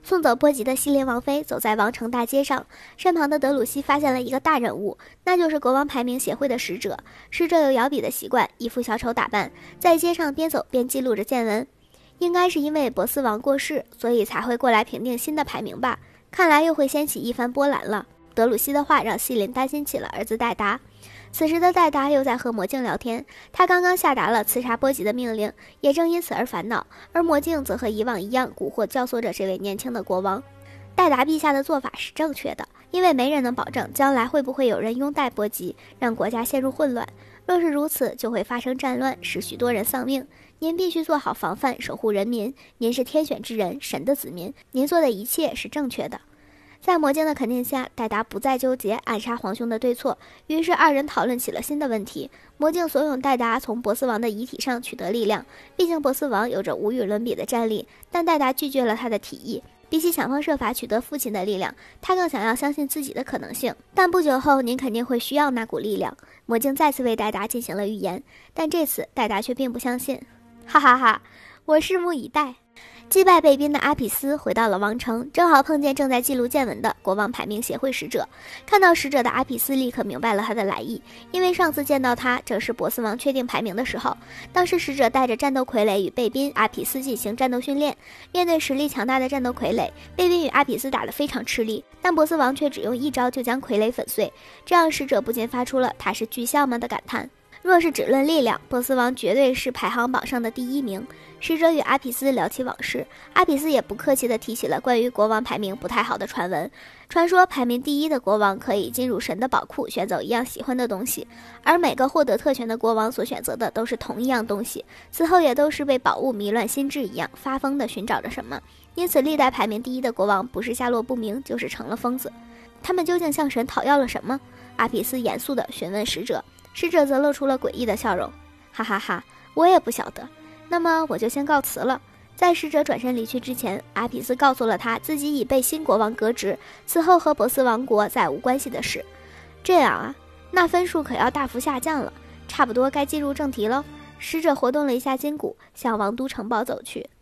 送走波吉的西林王妃走在王城大街上，身旁的德鲁西发现了一个大人物，那就是国王排名协会的使者。使者有摇笔的习惯，一副小丑打扮，在街上边走边记录着见闻。应该是因为波斯王过世，所以才会过来评定新的排名吧，看来又会掀起一番波澜了。德鲁西的话让西林担心起了儿子戴达。此时的戴达又在和魔镜聊天，他刚刚下达了刺杀波吉的命令，也正因此而烦恼，而魔镜则和以往一样蛊惑教唆着这位年轻的国王。戴达陛下的做法是正确的，因为没人能保证将来会不会有人拥戴波吉，让国家陷入混乱。若是如此，就会发生战乱，使许多人丧命。您必须做好防范，守护人民。您是天选之人，神的子民，您做的一切是正确的。在魔镜的肯定下，戴达不再纠结暗杀皇兄的对错，于是二人讨论起了新的问题。魔镜怂恿戴达从波斯王的遗体上取得力量，毕竟波斯王有着无与伦比的战力，但戴达拒绝了他的提议。比起想方设法取得父亲的力量，他更想要相信自己的可能性。但不久后您肯定会需要那股力量。魔镜再次为戴达进行了预言，但这次戴达却并不相信。哈哈哈，我拭目以待。击败贝宾的阿匹斯回到了王城，正好碰见正在记录见闻的国王排名协会使者。看到使者的阿匹斯立刻明白了他的来意，因为上次见到他正是波斯王确定排名的时候。当时使者带着战斗傀儡与贝宾、阿匹斯进行战斗训练，面对实力强大的战斗傀儡，贝宾与阿匹斯打得非常吃力，但波斯王却只用一招就将傀儡粉碎，这让使者不禁发出了他是巨象吗的感叹。若是只论力量，波斯王绝对是排行榜上的第一名。使者与阿匹斯聊起往事，阿匹斯也不客气地提起了关于国王排名不太好的传闻。传说排名第一的国王可以进入神的宝库，选走一样喜欢的东西，而每个获得特权的国王所选择的都是同一样东西，此后也都是被宝物迷乱心智一样，发疯地寻找着什么。因此历代排名第一的国王不是下落不明，就是成了疯子。他们究竟向神讨要了什么？阿匹斯严肃地询问使者，使者则露出了诡异的笑容。哈哈哈，我也不晓得。那么我就先告辞了。在使者转身离去之前，阿匹斯告诉了他自己已被新国王革职，此后和波斯王国再无关系的事。这样啊，那分数可要大幅下降了，差不多该进入正题了。使者活动了一下筋骨，向王都城堡走去。